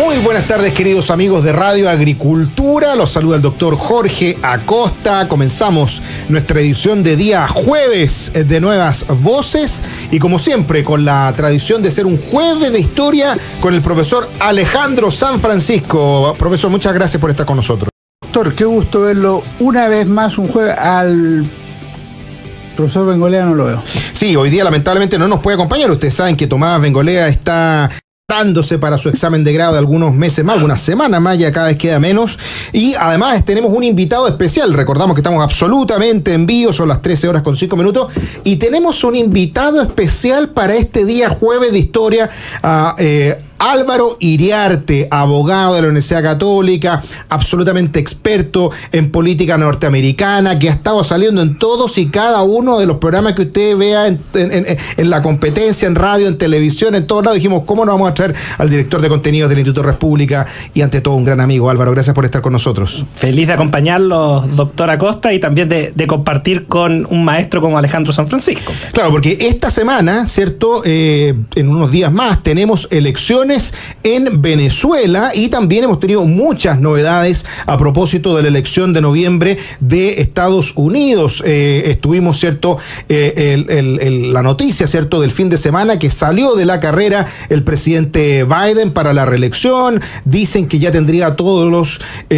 Muy buenas tardes, queridos amigos de Radio Agricultura. Los saluda el doctor Jorge Acosta. Comenzamos nuestra edición de día jueves de Nuevas Voces y como siempre con la tradición de ser un jueves de historia con el profesor Alejandro San Francisco. Profesor, muchas gracias por estar con nosotros. Doctor, qué gusto verlo una vez más un jueves. Al profesor Bengolea no lo veo. Sí, hoy día lamentablemente no nos puede acompañar. Ustedes saben que Tomás Bengolea está para su examen de grado de algunos meses más, algunas semanas más, ya cada vez queda menos. Y además tenemos un invitado especial. Recordamos que estamos absolutamente en vivo, son las 13 horas con 5 minutos. Y tenemos un invitado especial para este día jueves de historia. Álvaro Iriarte, abogado de la Universidad Católica, absolutamente experto en política norteamericana, que ha estado saliendo en todos y cada uno de los programas que usted vea en la competencia, en radio, en televisión, en todos lados. Dijimos, ¿cómo no vamos a traer al director de contenidos del Instituto República? Y ante todo, un gran amigo. Álvaro, gracias por estar con nosotros. Feliz de acompañarlo, doctor Acosta, y también de compartir con un maestro como Alejandro San Francisco. Claro, porque esta semana, ¿cierto? En unos días más tenemos elecciones en Venezuela y también hemos tenido muchas novedades a propósito de la elección de noviembre de Estados Unidos. Estuvimos, ¿cierto? La noticia, ¿cierto? Del fin de semana que salió de la carrera el presidente Biden para la reelección. Dicen que ya tendría todos los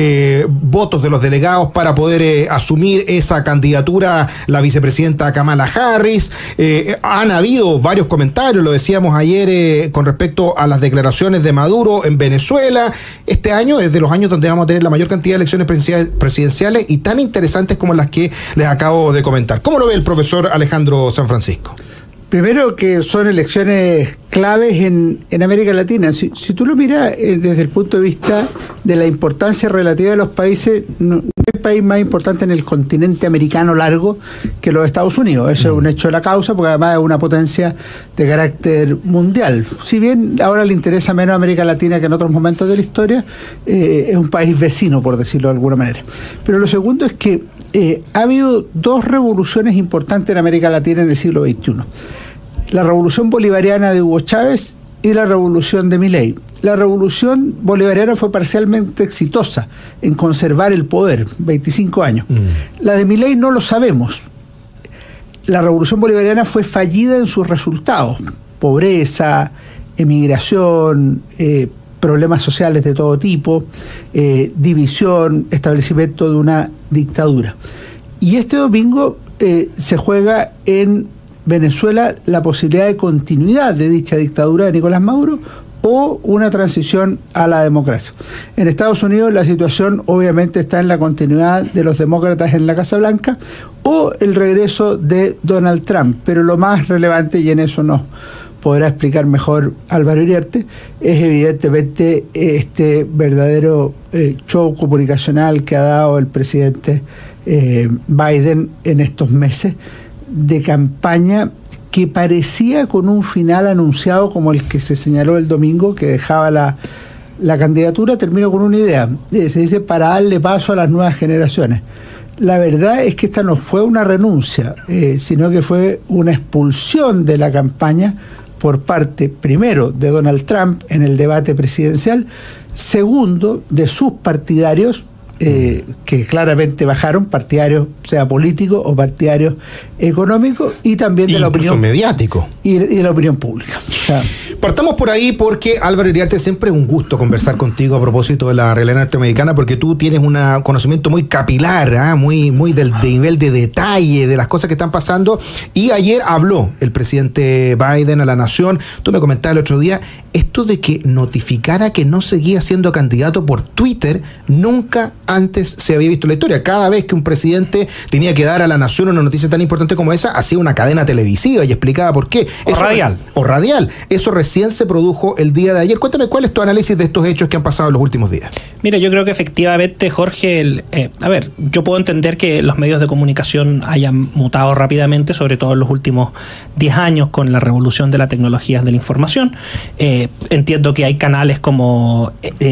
votos de los delegados para poder asumir esa candidatura la vicepresidenta Kamala Harris. Han habido varios comentarios, lo decíamos ayer, con respecto a las declaraciones de Maduro en Venezuela. Este año es de los años donde vamos a tener la mayor cantidad de elecciones presidenciales y tan interesantes como las que les acabo de comentar. ¿Cómo lo ve el profesor Alejandro San Francisco? Primero, que son elecciones claves en América Latina. Si tú lo miras desde el punto de vista de la importancia relativa de los países, no hay país más importante en el continente americano largo que los Estados Unidos. Eso es un hecho de la causa, porque además es una potencia de carácter mundial. Si bien ahora le interesa menos a América Latina que en otros momentos de la historia, es un país vecino, por decirlo de alguna manera. Pero lo segundo es que ha habido dos revoluciones importantes en América Latina en el siglo XXI. La revolución bolivariana de Hugo Chávez y la revolución de Milei. La revolución bolivariana fue parcialmente exitosa en conservar el poder, 25 años. La de Milei no lo sabemos. La revolución bolivariana fue fallida en sus resultados. Pobreza, emigración, problemas sociales de todo tipo, división, establecimiento de una dictadura. Y este domingo se juega en Venezuela la posibilidad de continuidad de dicha dictadura de Nicolás Maduro o una transición a la democracia. En Estados Unidos la situación obviamente está en la continuidad de los demócratas en la Casa Blanca o el regreso de Donald Trump, pero lo más relevante, y en eso nos podrá explicar mejor Álvaro Iriarte, es evidentemente este verdadero show comunicacional que ha dado el presidente Biden en estos meses de campaña, que parecía con un final anunciado como el que se señaló el domingo, que dejaba la candidatura. Terminó con una idea, se dice, para darle paso a las nuevas generaciones. La verdad es que esta no fue una renuncia, sino que fue una expulsión de la campaña por parte, primero, de Donald Trump en el debate presidencial, segundo, de sus partidarios, que claramente bajaron, partidarios, sea políticos o partidarios económicos, y también de la opinión mediático y de la opinión pública. O sea, partamos por ahí, porque Álvaro Iriarte, siempre es un gusto conversar contigo a propósito de la realidad norteamericana, porque tú tienes un conocimiento muy capilar, muy del nivel de detalle de las cosas que están pasando. Y ayer habló el presidente Biden a la nación. Tú me comentabas el otro día esto de que notificara que no seguía siendo candidato por Twitter. Nunca antes se había visto en la historia. Cada vez que un presidente tenía que dar a la nación una noticia tan importante como esa, hacía una cadena televisiva y explicaba por qué. O radial. Eso recién se produjo el día de ayer. Cuéntame, ¿cuál es tu análisis de estos hechos que han pasado en los últimos días? Mira, yo creo que efectivamente, Jorge, yo puedo entender que los medios de comunicación hayan mutado rápidamente, sobre todo en los últimos 10 años con la revolución de las tecnologías de la información. Entiendo que hay canales como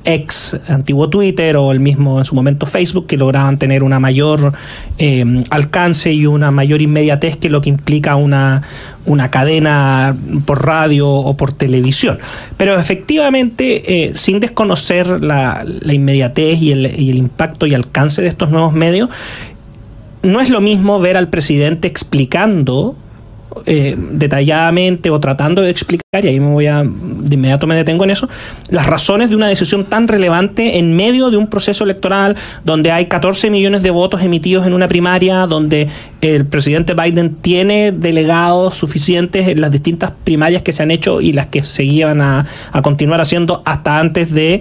ex antiguo Twitter o el mismo en su momento Facebook, que lograban tener una mayor alcance y una mayor inmediatez que lo que implica una cadena por radio o por televisión. Pero efectivamente, sin desconocer la inmediatez y el impacto y alcance de estos nuevos medios, no es lo mismo ver al presidente explicando detalladamente o tratando de explicar, y ahí de inmediato me detengo en eso, las razones de una decisión tan relevante en medio de un proceso electoral donde hay 14 millones de votos emitidos en una primaria, donde el presidente Biden tiene delegados suficientes en las distintas primarias que se han hecho y las que se iban a continuar haciendo hasta antes de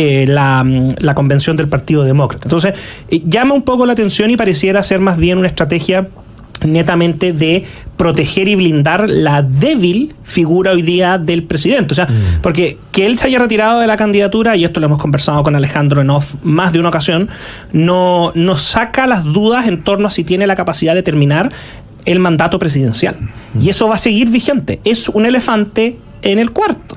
la convención del Partido Demócrata. Entonces, llama un poco la atención y pareciera ser más bien una estrategia netamente de proteger y blindar la débil figura hoy día del presidente. O sea, porque que él se haya retirado de la candidatura, y esto lo hemos conversado con Alejandro en off más de una ocasión, no saca las dudas en torno a si tiene la capacidad de terminar el mandato presidencial. Y eso va a seguir vigente. Es un elefante en el cuarto.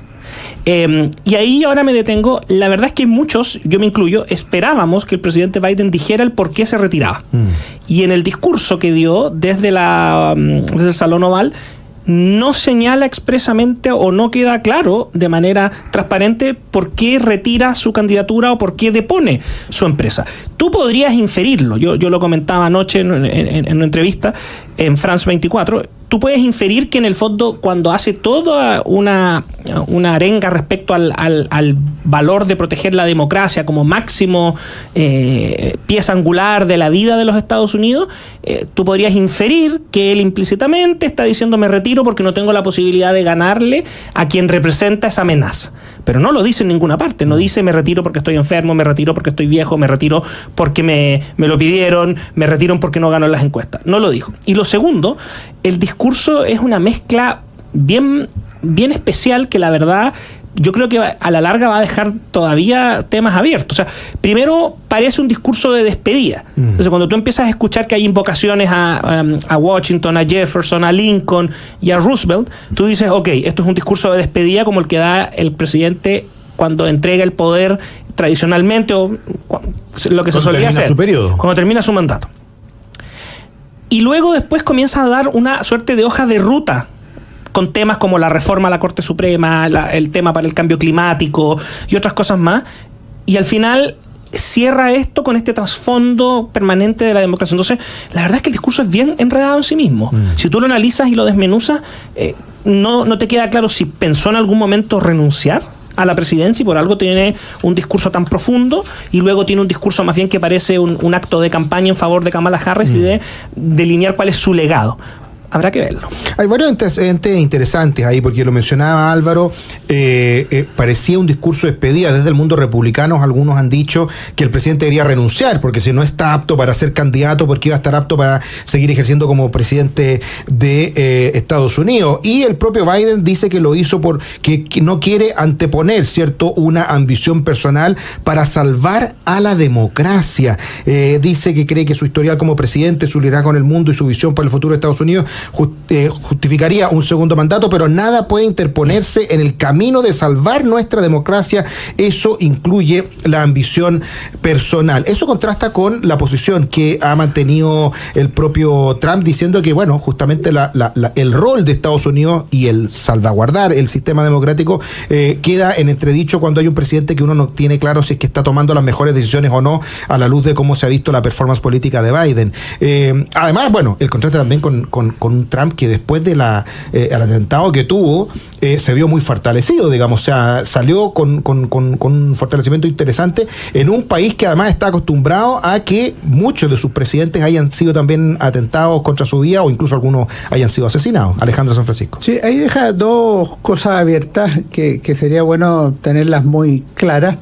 Y ahí ahora me detengo. La verdad es que muchos, yo me incluyo, esperábamos que el presidente Biden dijera el por qué se retiraba. Y en el discurso que dio desde el Salón Oval, no señala expresamente o no queda claro de manera transparente por qué retira su candidatura o por qué depone su empresa. Tú podrías inferirlo, yo lo comentaba anoche en una entrevista en France 24, tú puedes inferir que en el fondo cuando hace toda una arenga respecto al valor de proteger la democracia como máximo pieza angular de la vida de los Estados Unidos, tú podrías inferir que él implícitamente está diciendo me retiro porque no tengo la posibilidad de ganarle a quien representa esa amenaza. Pero no lo dice en ninguna parte, no dice me retiro porque estoy enfermo, me retiro porque estoy viejo, me retiro porque me lo pidieron, me retiro porque no gano en las encuestas. No lo dijo. Y lo segundo, el discurso es una mezcla bien especial que la verdad yo creo que a la larga va a dejar todavía temas abiertos. O sea, primero parece un discurso de despedida. Entonces, cuando tú empiezas a escuchar que hay invocaciones a Washington, a Jefferson, a Lincoln y a Roosevelt, tú dices, ok, esto es un discurso de despedida como el que da el presidente cuando entrega el poder tradicionalmente o lo que se solía hacer cuando termina su mandato. Y luego después comienza a dar una suerte de hoja de ruta con temas como la reforma a la Corte Suprema, el tema para el cambio climático y otras cosas más. Y al final cierra esto con este trasfondo permanente de la democracia. Entonces, la verdad es que el discurso es bien enredado en sí mismo. Si tú lo analizas y lo desmenuzas, no te queda claro si pensó en algún momento renunciar a la presidencia y por algo tiene un discurso tan profundo, y luego tiene un discurso más bien que parece un acto de campaña en favor de Kamala Harris y de delinear cuál es su legado. Habrá que verlo. Hay varios antecedentes interesantes ahí, porque lo mencionaba Álvaro, parecía un discurso de despedida. Desde el mundo republicano algunos han dicho que el presidente debería renunciar, porque si no está apto para ser candidato, porque iba a estar apto para seguir ejerciendo como presidente de Estados Unidos. Y el propio Biden dice que lo hizo porque no quiere anteponer, ¿cierto?, una ambición personal para salvar a la democracia. Dice que cree que su historial como presidente, su liderazgo en el mundo y su visión para el futuro de Estados Unidos justificaría un segundo mandato, pero nada puede interponerse en el camino de salvar nuestra democracia. Eso incluye la ambición personal. Eso contrasta con la posición que ha mantenido el propio Trump, diciendo que, bueno, justamente el rol de Estados Unidos y el salvaguardar el sistema democrático queda en entredicho cuando hay un presidente que uno no tiene claro si es que está tomando las mejores decisiones o no, a la luz de cómo se ha visto la performance política de Biden. Además, bueno, el contraste también con un Trump que después de el atentado que tuvo se vio muy fortalecido, digamos. O sea, salió con un fortalecimiento interesante en un país que además está acostumbrado a que muchos de sus presidentes hayan sido también atentados contra su vida o incluso algunos hayan sido asesinados. Alejandro San Francisco. Sí, ahí deja dos cosas abiertas que sería bueno tenerlas muy claras.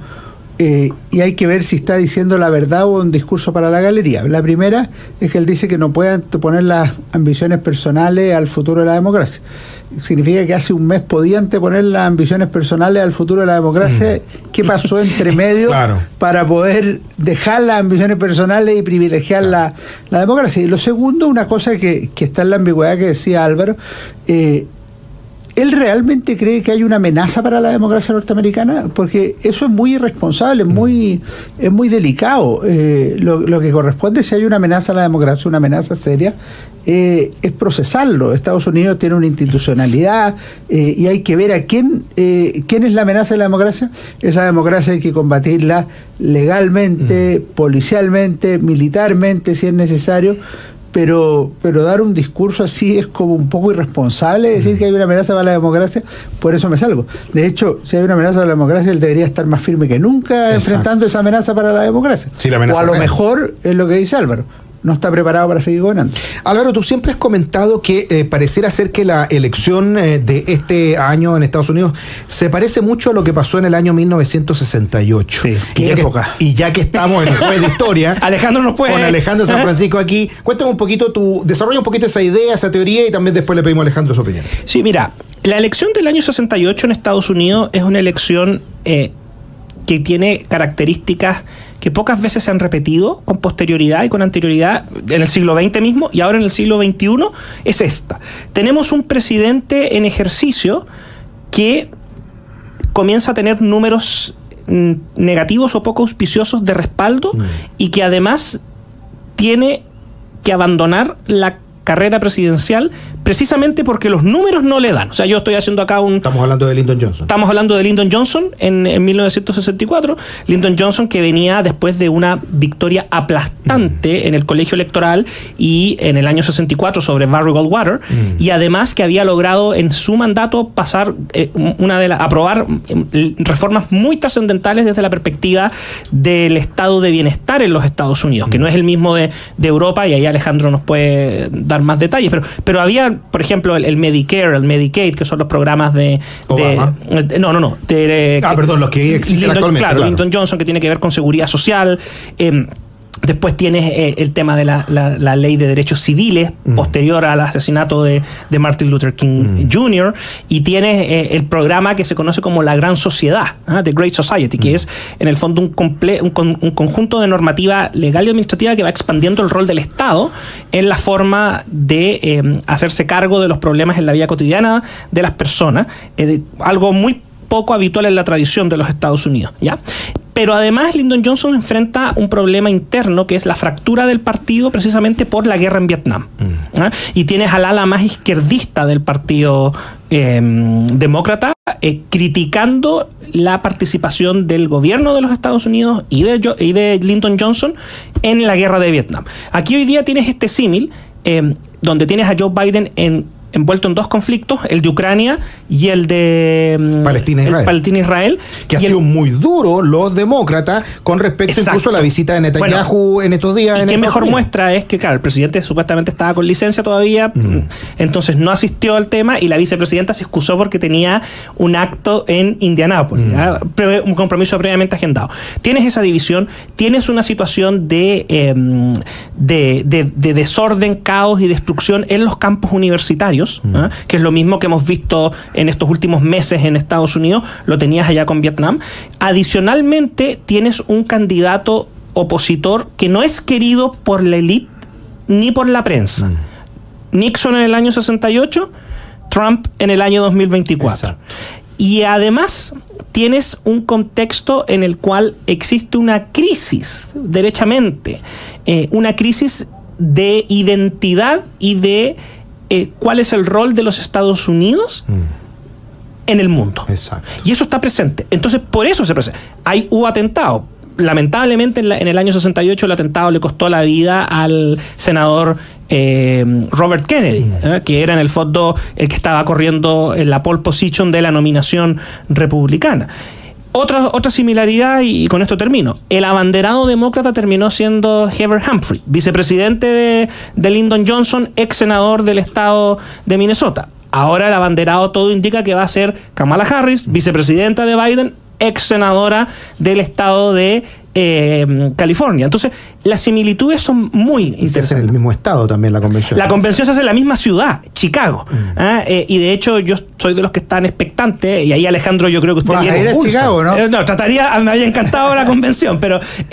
Y hay que ver si está diciendo la verdad o un discurso para la galería. La primera es que él dice que no puede anteponer las ambiciones personales al futuro de la democracia. Significa que hace un mes podía anteponer las ambiciones personales al futuro de la democracia. ¿Qué pasó entre medio para poder dejar las ambiciones personales y privilegiar la democracia? Y lo segundo, una cosa que está en la ambigüedad que decía Álvaro, ¿él realmente cree que hay una amenaza para la democracia norteamericana? Porque eso es muy irresponsable, es muy delicado. Lo que corresponde, si hay una amenaza a la democracia, una amenaza seria, es procesarlo. Estados Unidos tiene una institucionalidad y hay que ver a quién es la amenaza de la democracia. Esa democracia hay que combatirla legalmente, policialmente, militarmente, si es necesario. Pero dar un discurso así es como un poco irresponsable, decir que hay una amenaza para la democracia. Por eso me salgo. De hecho, si hay una amenaza para la democracia, él debería estar más firme que nunca enfrentando esa amenaza para la democracia. Sí, la amenaza o a lo mejor es lo que dice Álvaro, no está preparado para seguir gobernando. Álvaro, tú siempre has comentado que pareciera ser que la elección de este año en Estados Unidos se parece mucho a lo que pasó en el año 1968. Sí, qué época. Y ya que estamos en el jueves de historia, Alejandro nos puede... con Alejandro San Francisco aquí, cuéntame un poquito, desarrolla un poquito esa idea, esa teoría, y también después le pedimos a Alejandro su opinión. Sí, mira, la elección del año 68 en Estados Unidos es una elección que tiene características que pocas veces se han repetido con posterioridad y con anterioridad en el siglo XX mismo, y ahora en el siglo XXI es esta. Tenemos un presidente en ejercicio que comienza a tener números negativos o poco auspiciosos de respaldo y que además tiene que abandonar la carrera presidencial precisamente porque los números no le dan. O sea, yo estoy haciendo acá Estamos hablando de Lyndon Johnson. Estamos hablando de Lyndon Johnson en 1964. Lyndon Johnson, que venía después de una victoria aplastante en el colegio electoral y en el año 64 sobre Barry Goldwater, y además que había logrado en su mandato pasar aprobar reformas muy trascendentales desde la perspectiva del estado de bienestar en los Estados Unidos, que no es el mismo de Europa, y ahí Alejandro nos puede dar más detalles, pero había, por ejemplo, el Medicare, el Medicaid, que son los programas de Obama. Perdón, los que existen actualmente. Claro, Lyndon Johnson, que tiene que ver con seguridad social. Después tienes el tema de la ley de derechos civiles posterior al asesinato de Martin Luther King Jr. Y tienes el programa que se conoce como la Gran Sociedad, The Great Society, que es en el fondo un conjunto de normativa legal y administrativa que va expandiendo el rol del Estado en la forma de hacerse cargo de los problemas en la vida cotidiana de las personas, algo muy poco habitual en la tradición de los Estados Unidos, ¿ya? Pero además Lyndon Johnson enfrenta un problema interno que es la fractura del partido precisamente por la guerra en Vietnam. Y tienes al ala más izquierdista del partido demócrata criticando la participación del gobierno de los Estados Unidos y de Lyndon Johnson en la guerra de Vietnam. Aquí hoy día tienes este símil donde tienes a Joe Biden envuelto en dos conflictos, el de Ucrania y el de Palestina-Israel. Que ha sido muy duro los demócratas con respecto incluso a la visita de Netanyahu en estos días. Y qué mejor muestra es que, claro, el presidente supuestamente estaba con licencia todavía, entonces no asistió al tema, y la vicepresidenta se excusó porque tenía un acto en Indianápolis, un compromiso previamente agendado. Tienes esa división, tienes una situación de desorden, caos y destrucción en los campos universitarios, que es lo mismo que hemos visto en estos últimos meses en Estados Unidos, lo tenías allá con Vietnam. Adicionalmente, tienes un candidato opositor que no es querido por la élite ni por la prensa. Nixon en el año 68, Trump en el año 2024. Exacto. Y además tienes un contexto en el cual existe una crisis, derechamente, una crisis de identidad y de cuál es el rol de los Estados Unidos en el mundo. Exacto. Y eso está presente. Entonces, por eso se presenta. Hubo atentado. Lamentablemente, en el año 68 el atentado le costó la vida al senador Robert Kennedy, que era en el fondo el que estaba corriendo en la pole position de la nominación republicana. Otra similaridad, y con esto termino. El abanderado demócrata terminó siendo Heber Humphrey, vicepresidente de Lyndon Johnson, ex senador del estado de Minnesota. Ahora el abanderado todo indica que va a ser Kamala Harris, vicepresidenta de Biden, ex senadora del estado de California. Entonces, las similitudes son muy interesantes. Se hace en el mismo estado también la convención. La convención se hace en la misma ciudad, Chicago. Y de hecho, yo soy de los que están expectantes, y ahí Alejandro, yo creo que usted tiene Chicago, ¿no? Me había encantado la convención, pero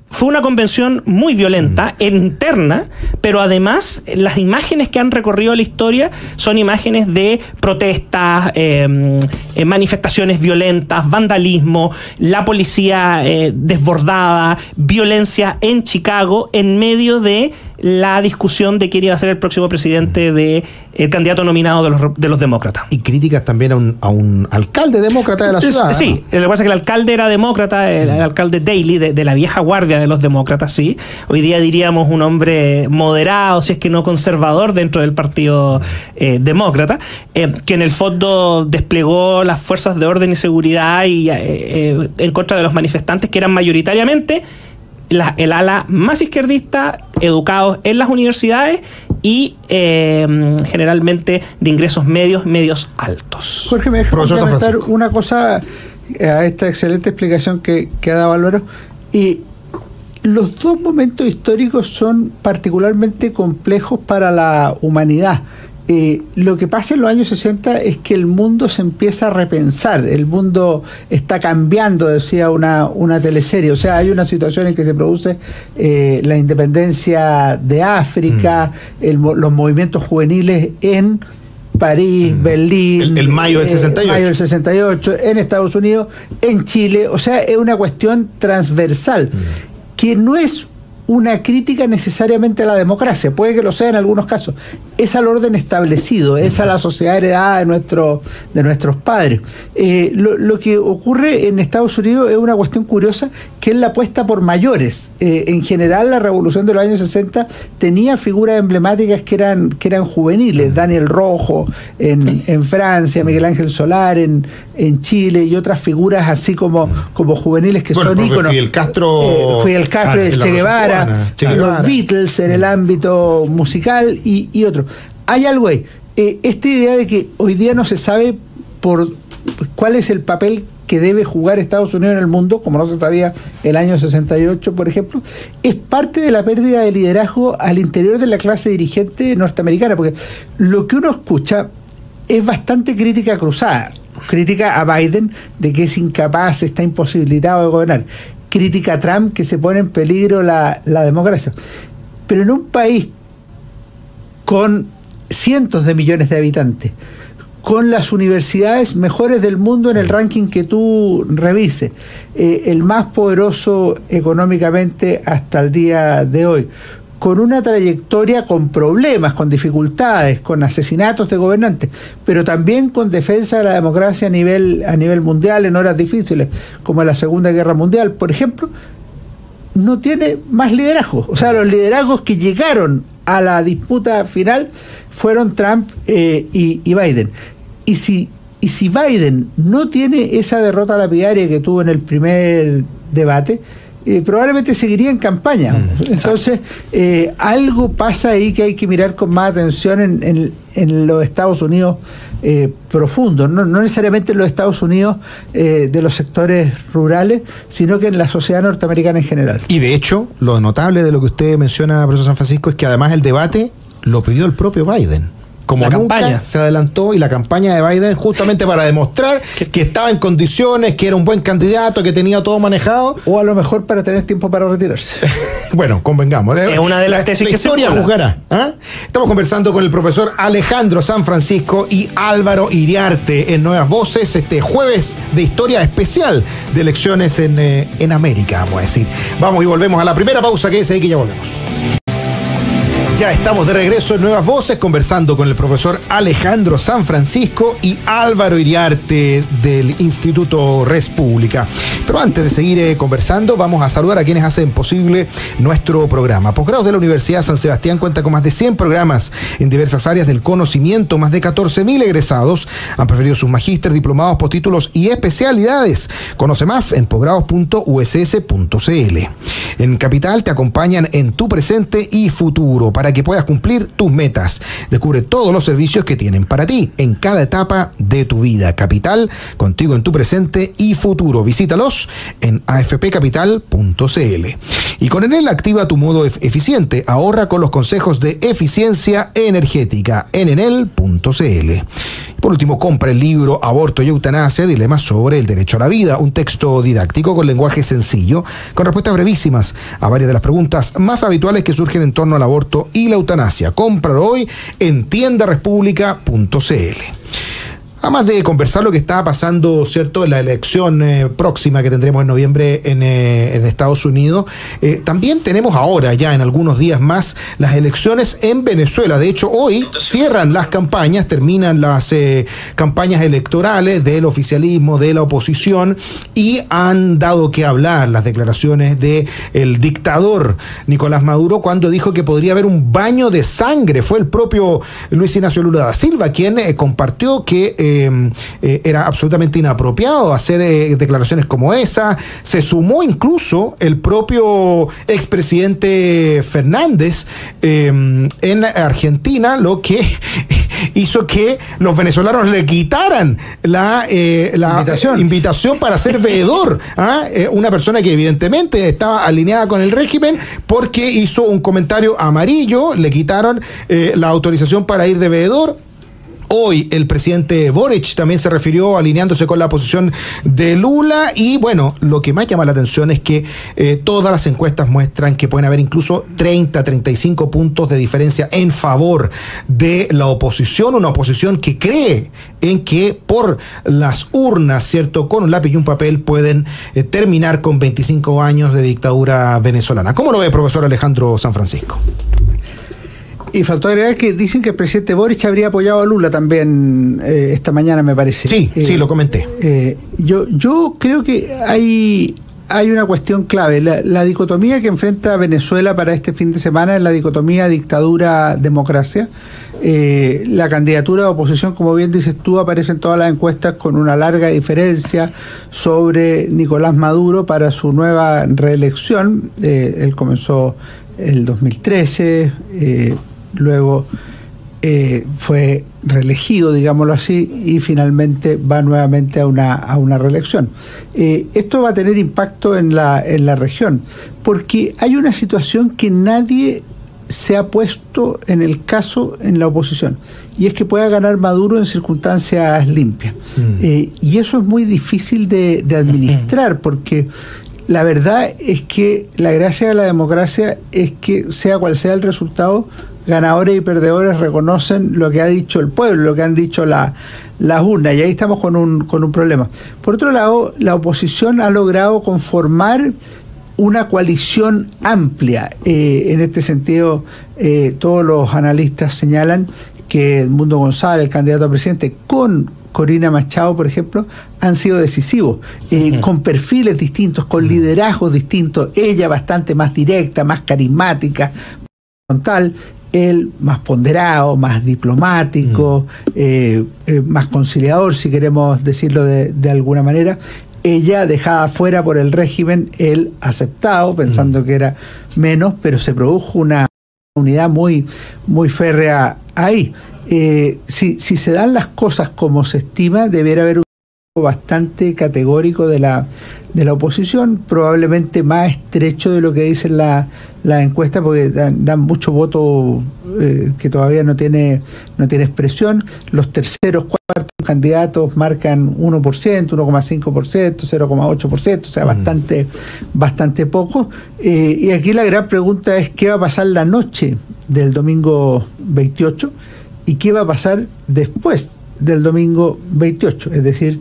Fue una convención muy violenta, interna, pero además las imágenes que han recorrido la historia son imágenes de protestas, manifestaciones violentas, vandalismo, la policía desbordada, violencia en Chicago en medio de la discusión de quién iba a ser el próximo presidente el candidato nominado de los demócratas. Y críticas también a un alcalde demócrata de la ciudad. Sí, lo que pasa es que el alcalde era demócrata, el alcalde Daley, de la vieja guardia de los demócratas, sí. Hoy día diríamos un hombre moderado, si es que no conservador, dentro del partido demócrata, que en el fondo desplegó las fuerzas de orden y seguridad en contra de los manifestantes, que eran mayoritariamente el ala más izquierdista, educados en las universidades y generalmente de ingresos medios altos. Jorge, me deja complementar una cosa a esta excelente explicación que ha dado Álvaro. Y los dos momentos históricos son particularmente complejos para la humanidad. Lo que pasa en los años 60 es que el mundo se empieza a repensar, el mundo está cambiando, decía una teleserie. O sea, hay una situación en que se produce la independencia de África, los movimientos juveniles en París, Berlín, el mayo del 68. Mayo del 68, en Estados Unidos, en Chile. O sea, es una cuestión transversal que no es una crítica necesariamente a la democracia, puede que lo sea en algunos casos, es al orden establecido, es a la sociedad heredada de nuestros padres. Lo que ocurre en Estados Unidos es una cuestión curiosa, que es la apuesta por mayores. En general, la revolución de los años 60 tenía figuras emblemáticas que eran juveniles, Daniel Rojo en Francia, Miguel Ángel Solar en Chile, y otras figuras así como juveniles que son íconos. Fidel Castro y el Che Guevara, los Beatles en el ámbito musical y otros. Hay algo ahí. Esta idea de que hoy día no se sabe cuál es el papel que debe jugar Estados Unidos en el mundo, como no se sabía el año 68, por ejemplo, es parte de la pérdida de liderazgo al interior de la clase dirigente norteamericana, porque lo que uno escucha es bastante crítica cruzada. Crítica a Biden de que es incapaz, está imposibilitado de gobernar. Crítica a Trump, que se pone en peligro la democracia. Pero en un país con cientos de millones de habitantes, con las universidades mejores del mundo en el ranking que tú revises, el más poderoso económicamente hasta el día de hoy, con una trayectoria con problemas, con dificultades, con asesinatos de gobernantes, pero también con defensa de la democracia a nivel mundial en horas difíciles, como en la Segunda Guerra Mundial, por ejemplo, no tiene más liderazgo. O sea, los liderazgos que llegaron a la disputa final fueron Trump y Biden. Y si Biden no tiene esa derrota lapidaria que tuvo en el primer debate, probablemente seguiría en campaña. Entonces, algo pasa ahí que hay que mirar con más atención en los Estados Unidos profundos, no necesariamente en los Estados Unidos de los sectores rurales, sino que en la sociedad norteamericana en general. Y de hecho, lo notable de lo que usted menciona, profesor San Francisco, es que además el debate lo pidió el propio Biden. Como la nunca campaña se adelantó, y la campaña de Biden justamente para demostrar que estaba en condiciones, que era un buen candidato, que tenía todo manejado. O a lo mejor para tener tiempo para retirarse. Bueno, convengamos. Es una de las tesis que se juzgará. Estamos conversando con el profesor Alejandro San Francisco y Álvaro Iriarte en Nuevas Voces, este jueves de historia especial de elecciones en América, vamos a decir. Vamos y volvemos a la primera pausa, que es ahí, que ya volvemos. Ya estamos de regreso en Nuevas Voces, conversando con el profesor Alejandro San Francisco y Álvaro Iriarte del Instituto Res Pública. Pero antes de seguir conversando, vamos a saludar a quienes hacen posible nuestro programa. Posgrados de la Universidad San Sebastián cuenta con más de 100 programas en diversas áreas del conocimiento. Más de 14.000 egresados han preferido sus magíster, diplomados, postítulos y especialidades. Conoce más en posgrados.uss.cl. En Capital te acompañan en tu presente y futuro para que puedas cumplir tus metas. Descubre todos los servicios que tienen para ti en cada etapa de tu vida. Capital, contigo en tu presente y futuro. Visítalos Datos en afpcapital.cl. Y con Enel activa tu modo eficiente. Ahorra con los consejos de eficiencia energética en enel.cl. Por último, compra el libro Aborto y Eutanasia, Dilemas sobre el Derecho a la Vida, un texto didáctico con lenguaje sencillo, con respuestas brevísimas a varias de las preguntas más habituales que surgen en torno al aborto y la eutanasia. Cómpralo hoy en tiendarepublica.cl. Además de conversar lo que está pasando, ¿cierto?, en la elección próxima que tendremos en noviembre en Estados Unidos, también tenemos ahora, ya en algunos días más, las elecciones en Venezuela. De hecho, hoy cierran las campañas, terminan las campañas electorales del oficialismo, de la oposición, y han dado que hablar las declaraciones del dictador Nicolás Maduro cuando dijo que podría haber un baño de sangre. Fue el propio Luis Ignacio Lula da Silva quien compartió que era absolutamente inapropiado hacer declaraciones como esa. Se sumó incluso el propio expresidente Fernández en Argentina, lo que hizo que los venezolanos le quitaran la invitación para ser veedor. Una persona que evidentemente estaba alineada con el régimen porque hizo un comentario amarillo, le quitaron la autorización para ir de veedor. Hoy el presidente Boric también se refirió alineándose con la posición de Lula, y bueno, lo que más llama la atención es que todas las encuestas muestran que pueden haber incluso 35 puntos de diferencia en favor de la oposición, una oposición que cree en que por las urnas, ¿cierto?, con un lápiz y un papel pueden terminar con 25 años de dictadura venezolana. ¿Cómo lo ve, profesor Alejandro San Francisco? Y faltó agregar que dicen que el presidente Boric habría apoyado a Lula también esta mañana, me parece. Sí, lo comenté. Yo creo que hay una cuestión clave. La dicotomía que enfrenta Venezuela para este fin de semana es la dicotomía dictadura-democracia. La candidatura de oposición, como bien dices tú, aparece en todas las encuestas con una larga diferencia sobre Nicolás Maduro para su nueva reelección. Él comenzó el 2013, luego fue reelegido, digámoslo así, y finalmente va nuevamente a una reelección. Esto va a tener impacto en la región, porque hay una situación que nadie se ha puesto en el caso en la oposición, y es que pueda ganar Maduro en circunstancias limpias. Y eso es muy difícil de administrar, porque la verdad es que la gracia de la democracia es que, sea cual sea el resultado, ganadores y perdedores reconocen lo que ha dicho el pueblo, lo que han dicho las urnas, y ahí estamos con un problema. Por otro lado, la oposición ha logrado conformar una coalición amplia. En este sentido, todos los analistas señalan que Edmundo González, el candidato a presidente, con Corina Machado, por ejemplo, han sido decisivos, con perfiles distintos, con liderazgos distintos. Ella bastante más directa, más carismática, frontal; él más ponderado, más diplomático, más conciliador, si queremos decirlo de alguna manera. Ella dejada fuera por el régimen, él aceptado, pensando que era menos, pero se produjo una unidad muy, muy férrea ahí. Si se dan las cosas como se estima, debería haber un bastante categórico de la oposición, probablemente más estrecho de lo que dicen la encuesta, porque dan mucho voto que todavía no tiene expresión. Los terceros, cuartos candidatos marcan 1%, 1,5%, 0,8%, o sea, bastante poco. Y aquí la gran pregunta es qué va a pasar la noche del domingo 28 y qué va a pasar después del domingo 28, es decir,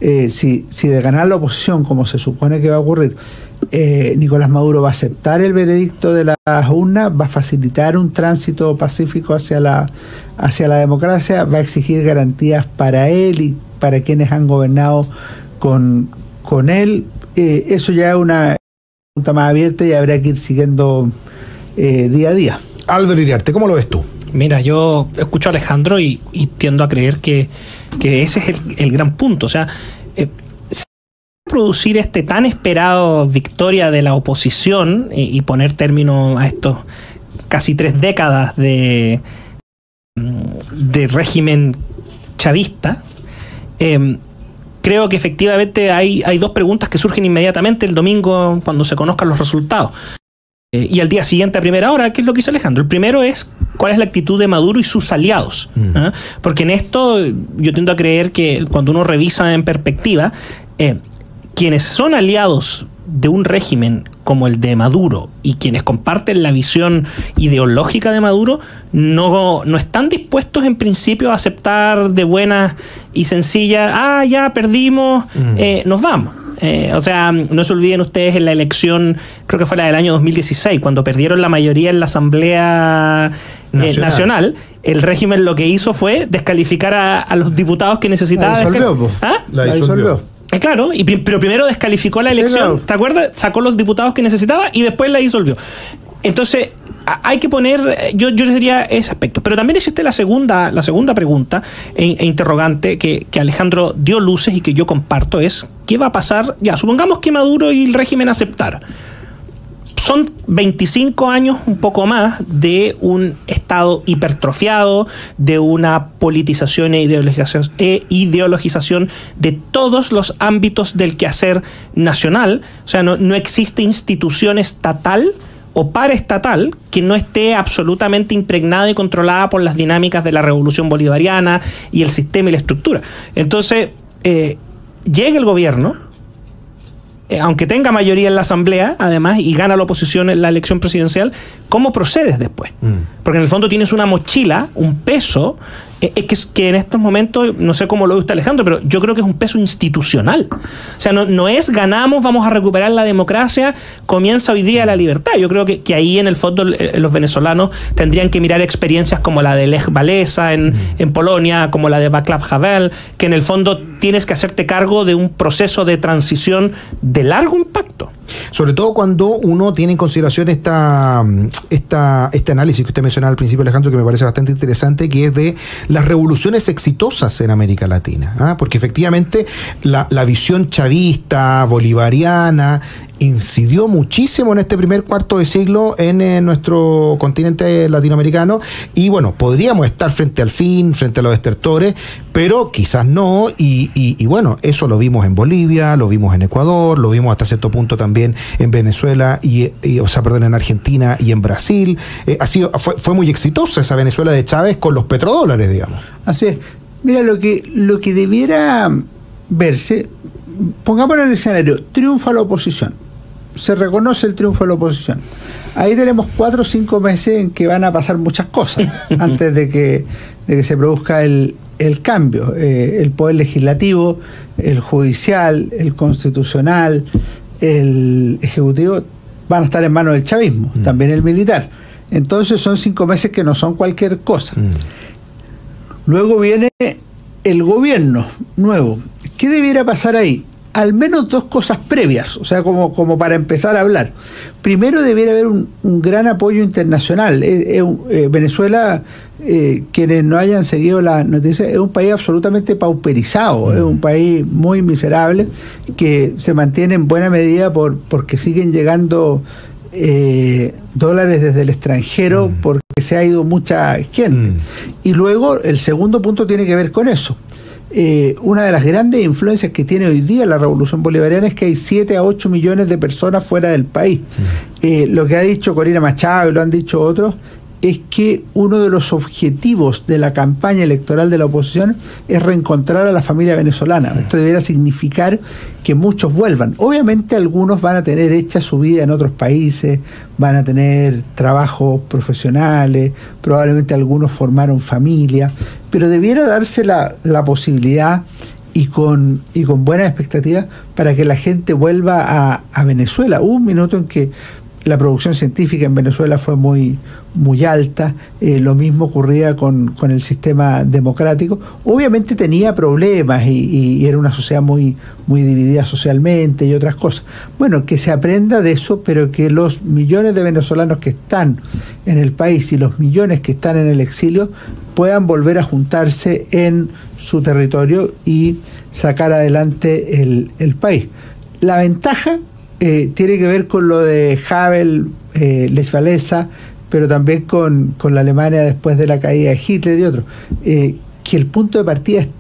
si de ganar la oposición, como se supone que va a ocurrir, Nicolás Maduro va a aceptar el veredicto de las urnas, va a facilitar un tránsito pacífico hacia la democracia, va a exigir garantías para él y para quienes han gobernado con él. Eso ya es una pregunta más abierta y habrá que ir siguiendo día a día. Álvaro Iriarte, ¿cómo lo ves tú? Mira, yo escucho a Alejandro y tiendo a creer que ese es el gran punto. O sea, producir este tan esperado victoria de la oposición y poner término a estos casi 3 décadas de régimen chavista, creo que efectivamente hay dos preguntas que surgen inmediatamente el domingo cuando se conozcan los resultados. Y al día siguiente a primera hora, ¿qué es lo que hizo Alejandro? El primero es cuál es la actitud de Maduro y sus aliados. Porque en esto yo tiendo a creer que cuando uno revisa en perspectiva, quienes son aliados de un régimen como el de Maduro y quienes comparten la visión ideológica de Maduro no están dispuestos en principio a aceptar de buenas y sencillas, ya perdimos, nos vamos. O sea, no se olviden ustedes en la elección, creo que fue la del año 2016, cuando perdieron la mayoría en la Asamblea Nacional, el régimen lo que hizo fue descalificar a los diputados que necesitaba. La disolvió. Claro, pero primero descalificó la elección, ¿te acuerdas? Sacó los diputados que necesitaba y después la disolvió. Entonces, hay que poner, yo diría ese aspecto. Pero también existe la segunda pregunta e interrogante que Alejandro dio luces y que yo comparto, es ¿qué va a pasar? Ya, supongamos que Maduro y el régimen aceptaran. Son 25 años, un poco más, de un Estado hipertrofiado, de una politización e ideologización de todos los ámbitos del quehacer nacional. O sea, no existe institución estatal o paraestatal que no esté absolutamente impregnada y controlada por las dinámicas de la revolución bolivariana y el sistema y la estructura. Entonces, llega el gobierno, aunque tenga mayoría en la Asamblea, además, y gana la oposición en la elección presidencial, ¿cómo procedes después? Porque en el fondo tienes una mochila, un peso, que en estos momentos, no sé cómo lo ve usted, Alejandro, pero yo creo que es un peso institucional. O sea, no es ganamos, vamos a recuperar la democracia, comienza hoy día la libertad. Yo creo que ahí en el fondo los venezolanos tendrían que mirar experiencias como la de Lech Walesa en Polonia, como la de Václav Havel, que en el fondo tienes que hacerte cargo de un proceso de transición de largo impacto. Sobre todo cuando uno tiene en consideración este análisis que usted mencionaba al principio, Alejandro, que me parece bastante interesante, que es de las revoluciones exitosas en América Latina, porque efectivamente la visión chavista, bolivariana, incidió muchísimo en este primer cuarto de siglo en nuestro continente latinoamericano, y bueno, podríamos estar frente al fin, frente a los estertores, pero quizás no, y bueno, eso lo vimos en Bolivia, lo vimos en Ecuador, lo vimos hasta cierto punto también en Venezuela, en Argentina y en Brasil. Fue muy exitosa esa Venezuela de Chávez con los petrodólares, digamos. Así es. Mira, lo que debiera verse, pongamos en el escenario, triunfa la oposición. Se reconoce el triunfo de la oposición. Ahí tenemos 4 o 5 meses en que van a pasar muchas cosas antes de que se produzca el cambio. El poder legislativo, el judicial, el constitucional, el ejecutivo van a estar en manos del chavismo, también el militar. Entonces son 5 meses que no son cualquier cosa. Luego viene el gobierno nuevo. ¿Qué debiera pasar ahí? Al menos 2 cosas previas, o sea, como para empezar a hablar. Primero, debiera haber un gran apoyo internacional. Venezuela, quienes no hayan seguido la noticia, es un país absolutamente pauperizado, es un país muy miserable, que se mantiene en buena medida porque siguen llegando dólares desde el extranjero, porque se ha ido mucha gente. Y luego, el segundo punto tiene que ver con eso. Una de las grandes influencias que tiene hoy día la revolución bolivariana es que hay 7 a 8 millones de personas fuera del país. Lo que ha dicho Corina Machado y lo han dicho otros es que uno de los objetivos de la campaña electoral de la oposición es reencontrar a la familia venezolana. Esto debería significar que muchos vuelvan. Obviamente algunos van a tener hecha su vida en otros países, van a tener trabajos profesionales, probablemente algunos formaron familia, pero debiera darse la posibilidad y con buenas expectativas para que la gente vuelva a Venezuela. Hubo un minuto en que la producción científica en Venezuela fue muy alta, lo mismo ocurría con el sistema democrático. Obviamente tenía problemas y era una sociedad muy dividida socialmente y otras cosas. Bueno, que se aprenda de eso, pero que los millones de venezolanos que están en el país y los millones que están en el exilio puedan volver a juntarse en su territorio y sacar adelante el país. La ventaja tiene que ver con lo de Havel, Lech Walesa, pero también con la Alemania después de la caída de Hitler y otros, que el punto de partida es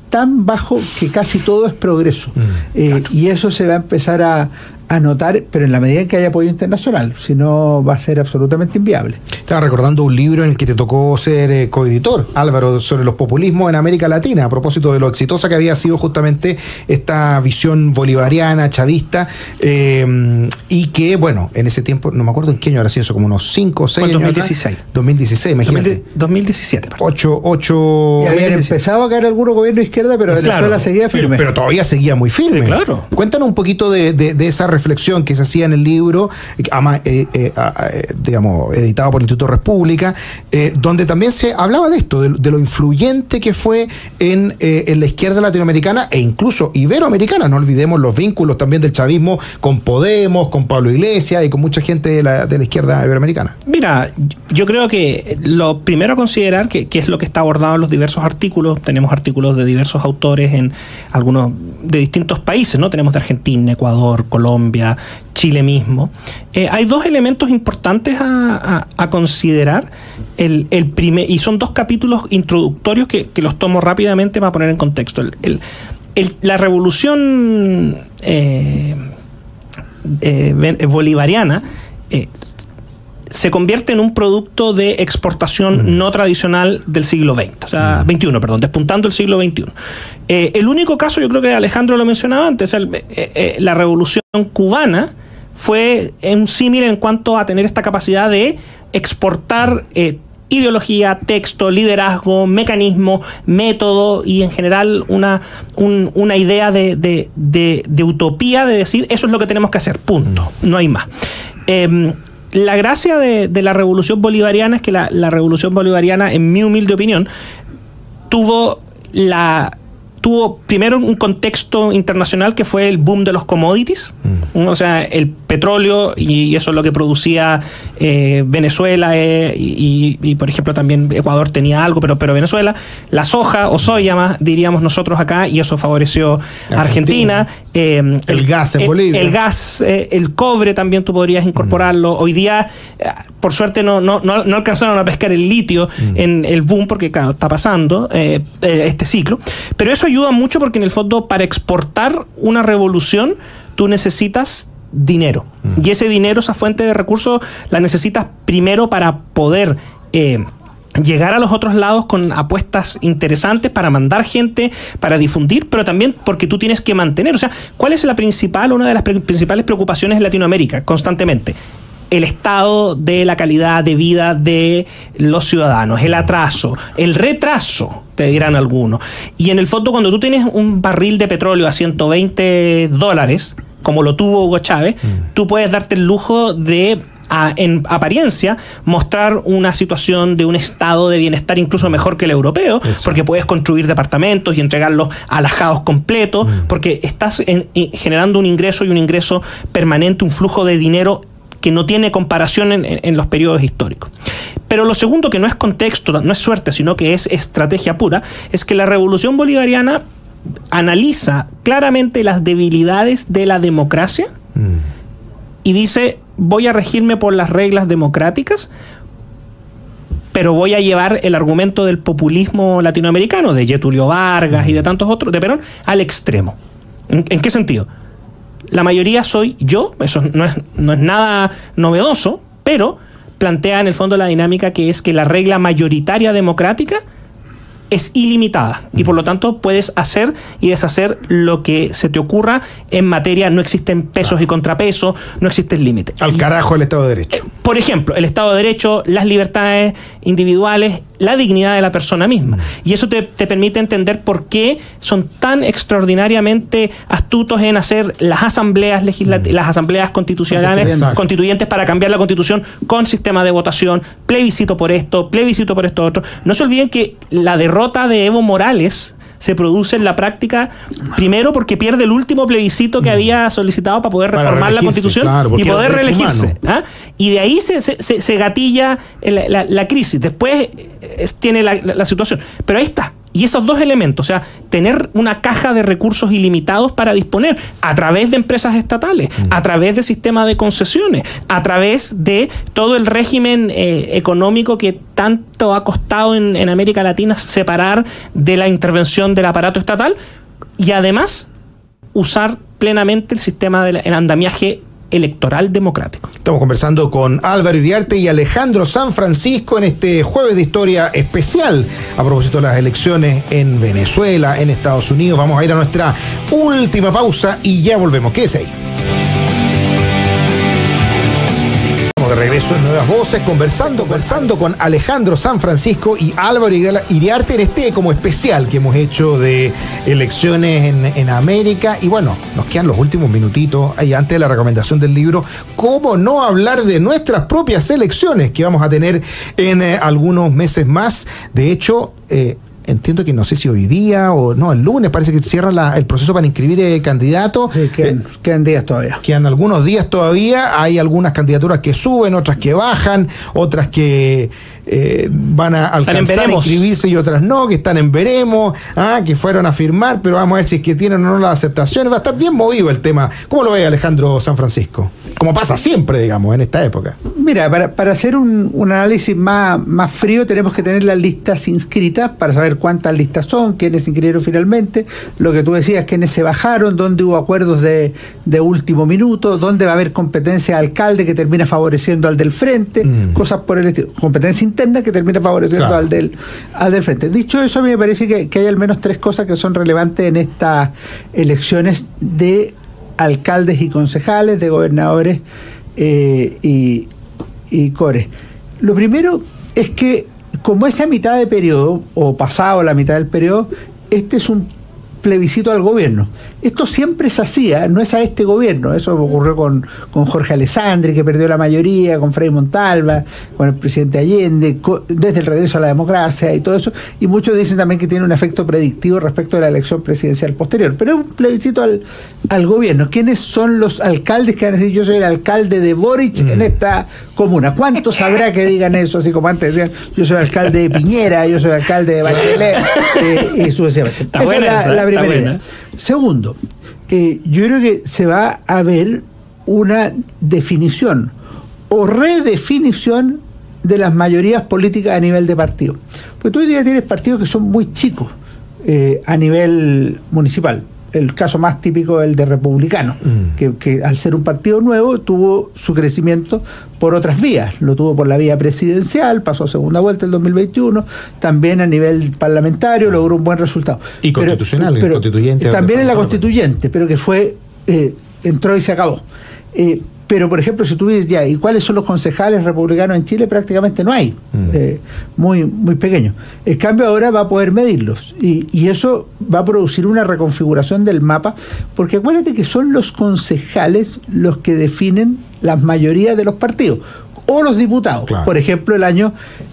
tan bajo que casi todo es progreso. Claro. Y eso se va a empezar a notar, pero en la medida en que haya apoyo internacional, si no va a ser absolutamente inviable. Estaba recordando un libro en el que te tocó ser coeditor, Álvaro, sobre los populismos en América Latina, a propósito de lo exitosa que había sido justamente esta visión bolivariana, chavista, y que, bueno, en ese tiempo, no me acuerdo en qué año habrá sido eso, como unos 5 o 6 años. 2016. 2016, imagínate. 2017. 8. Y habían empezado a caer algunos gobiernos de izquierda, pero Venezuela seguía firme. Pero todavía seguía muy firme. Sí, claro. Cuéntanos un poquito de esa reflexión que se hacía en el libro, digamos, editado por el Instituto República, donde también se hablaba de esto, de lo influyente que fue en la izquierda latinoamericana e incluso iberoamericana. No olvidemos los vínculos también del chavismo con Podemos, con Pablo Iglesias y con mucha gente de la izquierda iberoamericana. Mira, yo creo que lo primero a considerar, que es lo que está abordado en los diversos artículos, tenemos artículos de diversos autores en algunos de distintos países, ¿no? Tenemos de Argentina, Ecuador, Colombia, Chile mismo. Hay dos elementos importantes a considerar. Y son dos capítulos introductorios que los tomo rápidamente para poner en contexto. La revolución bolivariana se convierte en un producto de exportación no tradicional del siglo XX, o sea, XXI, perdón, despuntando el siglo XXI. El único caso, yo creo que Alejandro lo mencionaba antes, la revolución cubana fue un símil en cuanto a tener esta capacidad de exportar ideología, texto, liderazgo, mecanismo, método y en general una idea de utopía, de decir eso es lo que tenemos que hacer, punto, no hay más. La gracia de la revolución bolivariana es que la revolución bolivariana, en mi humilde opinión, tuvo primero un contexto internacional que fue el boom de los commodities, o sea, el petróleo, y eso es lo que producía Venezuela, y por ejemplo también Ecuador tenía algo, pero Venezuela, la soja o soya más diríamos nosotros acá, y eso favoreció a Argentina. El gas en Bolivia. El gas, el cobre también tú podrías incorporarlo. Hoy día, por suerte, no alcanzaron a pescar el litio en el boom, porque claro, está pasando este ciclo. Pero eso ayuda mucho porque en el fondo para exportar una revolución tú necesitas dinero. Y ese dinero, esa fuente de recursos, la necesitas primero para poder llegar a los otros lados con apuestas interesantes, para mandar gente, para difundir, pero también porque tú tienes que mantener. O sea, ¿cuál es una de las principales preocupaciones en Latinoamérica constantemente? El estado de la calidad de vida de los ciudadanos, el atraso, el retraso, te dirán algunos. Y en el fondo, cuando tú tienes un barril de petróleo a $120, como lo tuvo Hugo Chávez, tú puedes darte el lujo de, en apariencia, mostrar una situación de un estado de bienestar incluso mejor que el europeo, porque puedes construir departamentos y entregarlos alajados completos, porque estás generando un ingreso permanente, un flujo de dinero que no tiene comparación en los periodos históricos. Pero lo segundo, que no es contexto, no es suerte, sino que es estrategia pura, es que la revolución bolivariana analiza claramente las debilidades de la democracia y dice, voy a regirme por las reglas democráticas, pero voy a llevar el argumento del populismo latinoamericano, de Getúlio Vargas y de tantos otros, de Perón, al extremo. ¿En qué sentido? La mayoría soy yo, eso no es nada novedoso, pero plantea en el fondo la dinámica que es que la regla mayoritaria democrática es ilimitada y por lo tanto puedes hacer y deshacer lo que se te ocurra en materia, no existen pesos y contrapesos, no existen límites. Al carajo el Estado de Derecho. Por ejemplo, el Estado de Derecho, las libertades individuales, la dignidad de la persona misma. Y eso te permite entender por qué son tan extraordinariamente astutos en hacer las asambleas legislativas, las asambleas constituyentes para cambiar la Constitución con sistema de votación, plebiscito por esto otro. No se olviden que la derrota de Evo Morales se produce en la práctica, primero porque pierde el último plebiscito que había solicitado para poder reformar la Constitución, claro, y poder reelegirse. Y de ahí se gatilla la crisis. Después tiene la situación. Pero ahí está. Y esos dos elementos, o sea, tener una caja de recursos ilimitados para disponer a través de empresas estatales, a través de sistemas de concesiones, a través de todo el régimen económico que tanto ha costado en América Latina separar de la intervención del aparato estatal, y además usar plenamente el sistema del andamiaje electoral democrático. Estamos conversando con Álvaro Iriarte y Alejandro San Francisco en este jueves de historia especial a propósito de las elecciones en Venezuela, en Estados Unidos. Vamos a ir a nuestra última pausa y ya volvemos. Quédese ahí. De regreso en Nuevas Voces, conversando con Alejandro San Francisco y Álvaro Iriarte en este como especial que hemos hecho de elecciones en América. Y bueno, nos quedan los últimos minutitos ahí antes de la recomendación del libro. ¿Cómo no hablar de nuestras propias elecciones que vamos a tener en algunos meses más? De hecho, entiendo que no sé si hoy día o no, el lunes parece que cierra el proceso para inscribir candidatos. Sí, quedan días todavía. Quedan algunos días todavía. Hay algunas candidaturas que suben, otras que bajan, otras que van a alcanzar a inscribirse y otras no, que están en veremos, que fueron a firmar, pero vamos a ver si es que tienen o no las aceptaciones. Va a estar bien movido el tema. ¿Cómo lo ve Alejandro San Francisco? Como pasa siempre, digamos, en esta época. Mira, para hacer un análisis más frío tenemos que tener las listas inscritas para saber cuántas listas son, quiénes se inscribieron finalmente, lo que tú decías, quiénes se bajaron, dónde hubo acuerdos de último minuto, dónde va a haber competencia de alcalde que termina favoreciendo al del frente, cosas por el estilo, competencia interna que termina favoreciendo al del frente. Dicho eso, a mí me parece que hay al menos tres cosas que son relevantes en estas elecciones de alcaldes y concejales, de gobernadores y cores. Lo primero es que como es a mitad de periodo, o pasado la mitad del periodo, este es un plebiscito al gobierno. Esto siempre se hacía, no es a este gobierno. Eso ocurrió con Jorge Alessandri, que perdió la mayoría, con Frei Montalva, con el presidente Allende, desde el regreso a la democracia y todo eso. Y muchos dicen también que tiene un efecto predictivo respecto de la elección presidencial posterior. Pero es un plebiscito al gobierno. ¿Quiénes son los alcaldes que van a decir yo soy el alcalde de Boric en esta comuna? ¿Cuántos habrá que digan eso? Así como antes decían yo soy alcalde de Piñera, yo soy alcalde de Bachelet y sucesivamente. Esa es la primera idea. Segundo, yo creo que se va a ver una definición o redefinición de las mayorías políticas a nivel de partido. Porque tú hoy día tienes partidos que son muy chicos a nivel municipal. El caso más típico es el de Republicano, que al ser un partido nuevo tuvo su crecimiento por otras vías. Lo tuvo por la vía presidencial, pasó a segunda vuelta el 2021, también a nivel parlamentario logró un buen resultado. Y constitucional, pero constituyente. También en la constituyente, pero que fue entró y se acabó. Pero, por ejemplo, si tú dices ya, ¿y cuáles son los concejales republicanos en Chile? Prácticamente no hay, muy pequeños. En cambio, ahora va a poder medirlos y eso va a producir una reconfiguración del mapa, porque acuérdate que son los concejales los que definen las mayorías de los partidos o los diputados. Claro. Por ejemplo, el año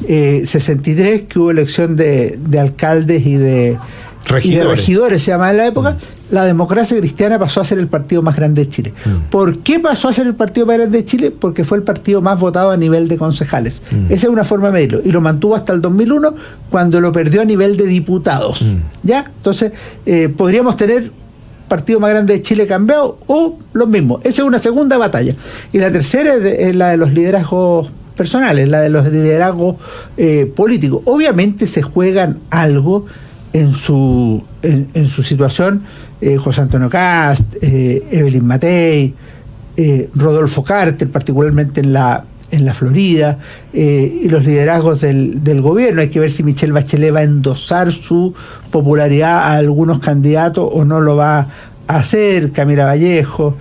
63, que hubo elección de alcaldes y de regidores se llamaba en la época, la Democracia Cristiana pasó a ser el partido más grande de Chile. ¿Por qué pasó a ser el partido más grande de Chile? Porque fue el partido más votado a nivel de concejales. Esa es una forma de medirlo. Y lo mantuvo hasta el 2001, cuando lo perdió a nivel de diputados. ¿Ya? Entonces, podríamos tener partido más grande de Chile cambiado o lo mismo. Esa es una segunda batalla. Y la tercera es la de los liderazgos personales, la de los liderazgos políticos. Obviamente se juegan algo en su situación, José Antonio Cast, Evelyn Matei, Rodolfo Carter, particularmente en la Florida, y los liderazgos del gobierno. Hay que ver si Michelle Bachelet va a endosar su popularidad a algunos candidatos o no lo va a hacer, Camila Vallejo,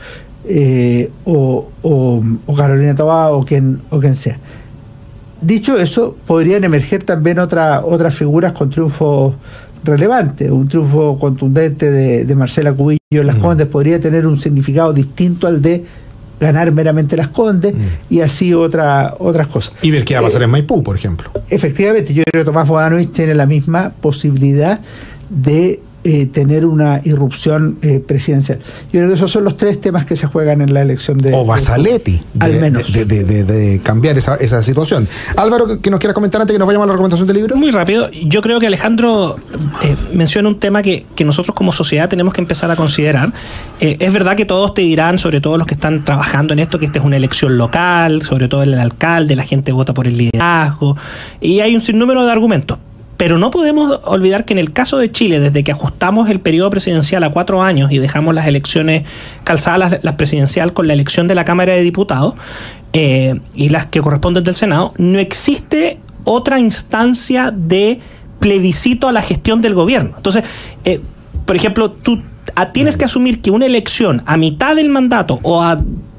o Carolina Toá, o quien sea. Dicho eso, podrían emerger también otras figuras con triunfos relevante. Un triunfo contundente de Marcela Cubillo en Las Condes podría tener un significado distinto al de ganar meramente Las Condes y así otras cosas. Y ver qué va a pasar en Maipú, por ejemplo. Efectivamente, yo creo que Tomás Bogdanovich tiene la misma posibilidad de tener una irrupción presidencial. Yo creo que esos son los 3 temas que se juegan en la elección de... O Basaletti, al menos. De cambiar esa situación. Álvaro, ¿que nos quieras comentar antes que nos vayamos a la recomendación del libro? Muy rápido. Yo creo que Alejandro menciona un tema que nosotros como sociedad tenemos que empezar a considerar. Es verdad que todos te dirán, sobre todo los que están trabajando en esto, que esta es una elección local, sobre todo el alcalde, la gente vota por el liderazgo, y hay un sinnúmero de argumentos. Pero no podemos olvidar que en el caso de Chile, desde que ajustamos el periodo presidencial a 4 años y dejamos las elecciones calzadas, las presidencial con la elección de la Cámara de Diputados y las que corresponden del Senado, no existe otra instancia de plebiscito a la gestión del gobierno. Entonces, por ejemplo, tú tienes que asumir que una elección a mitad del mandato o a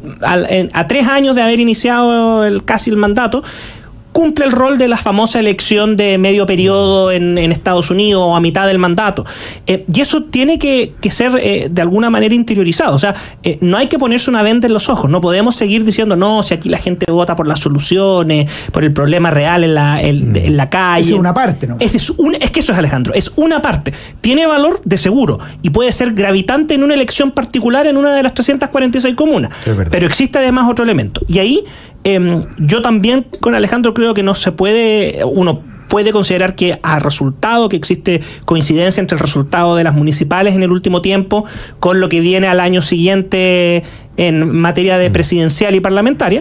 3 años de haber iniciado casi el mandato, cumple el rol de la famosa elección de medio periodo en Estados Unidos o a mitad del mandato. Y eso tiene que ser de alguna manera interiorizado. O sea, no hay que ponerse una venda en los ojos. No podemos seguir diciendo, no, si aquí la gente vota por las soluciones, por el problema real en la calle. Esa es una parte, ¿no? Es que eso es, Alejandro, es una parte. Tiene valor de seguro y puede ser gravitante en una elección particular en una de las 346 comunas. Pero existe además otro elemento. Y ahí yo también con Alejandro creo que no se puede, uno puede considerar que que existe coincidencia entre el resultado de las municipales en el último tiempo con lo que viene al año siguiente en materia de presidencial y parlamentaria.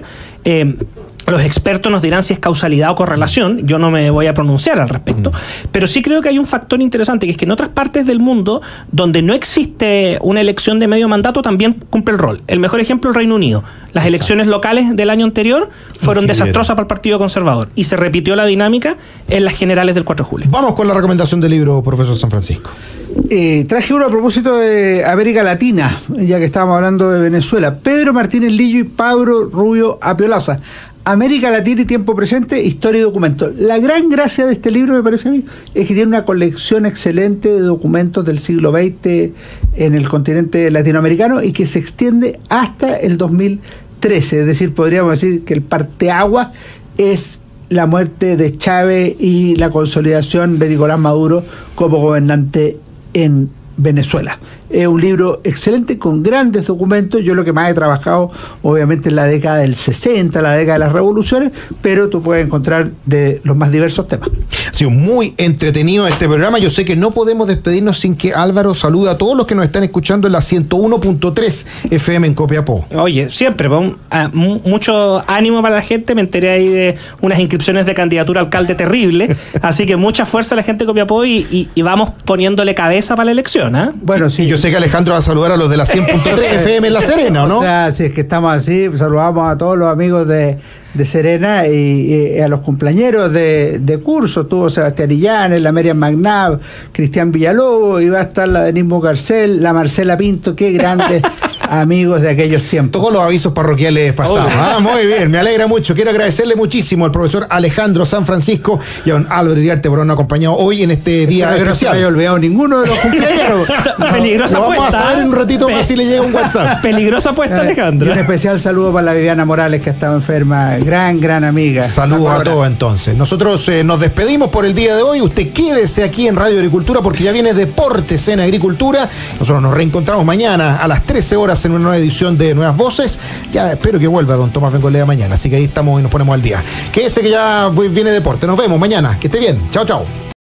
Los expertos nos dirán si es causalidad o correlación, yo no me voy a pronunciar al respecto, pero sí creo que hay un factor interesante, que es que en otras partes del mundo donde no existe una elección de medio mandato también cumple el rol. El mejor ejemplo, el Reino Unido. Las elecciones locales del año anterior fueron desastrosas para el Partido Conservador y se repitió la dinámica en las generales del 4 de julio. Vamos con la recomendación del libro, profesor San Francisco. Traje uno a propósito de América Latina, ya que estábamos hablando de Venezuela. Pedro Martínez Lillo y Pablo Rubio Apiolaza. América Latina y tiempo presente, historia y documento. La gran gracia de este libro, me parece a mí, es que tiene una colección excelente de documentos del siglo XX en el continente latinoamericano y que se extiende hasta el 2013. Es decir, podríamos decir que el parteaguas es la muerte de Chávez y la consolidación de Nicolás Maduro como gobernante en Venezuela. Es un libro excelente con grandes documentos. Yo lo que más he trabajado obviamente es la década del 60, la década de las revoluciones, pero tú puedes encontrar de los más diversos temas. Ha sido muy entretenido este programa. Yo sé que no podemos despedirnos sin que Álvaro salude a todos los que nos están escuchando en la 101.3 FM en Copiapó. Oye, siempre, mucho ánimo para la gente. Me enteré ahí de unas inscripciones de candidatura a alcalde terrible, así que mucha fuerza a la gente de Copiapó y vamos poniéndole cabeza para la elección, ¿eh? Bueno, sí. Yo sé que Alejandro va a saludar a los de la 100.3 FM en La Serena, ¿o no? O sea, si es que estamos así, saludamos a todos los amigos de Serena y a los cumpleaños de curso. Estuvo Sebastián Illanes, la Miriam Magnab, Cristian Villalobos, y va a estar la Denismo Garcel, la Marcela Pinto, qué grandes amigos de aquellos tiempos. Todos los avisos parroquiales pasados. Muy bien, me alegra mucho. Quiero agradecerle muchísimo al profesor Alejandro San Francisco y a don Álvaro Iriarte por habernos acompañado hoy en este día especial. No se me haya olvidado ninguno de los cumpleaños. Peligrosa lo apuesta. Vamos a saber en un ratito más si le llega un WhatsApp. Peligrosa apuesta, Alejandro. Y un especial saludo para la Viviana Morales, que estaba enferma. Gran amiga. Saludos a todos entonces. Nosotros nos despedimos por el día de hoy. Usted quédese aquí en Radio Agricultura porque ya viene Deportes en Agricultura. Nosotros nos reencontramos mañana a las 13 horas en una nueva edición de Nuevas Voces. Ya espero que vuelva don Tomás Bengolea mañana. Así que ahí estamos y nos ponemos al día. Quédese que ya viene Deporte. Nos vemos mañana. Que esté bien. Chao, chao.